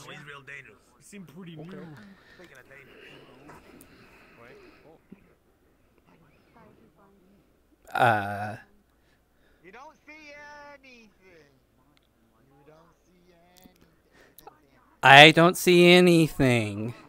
he's real dangerous. He seemed pretty new. Speaking of dangerous. Wait. You don't see anything. You don't see anything. I don't see anything.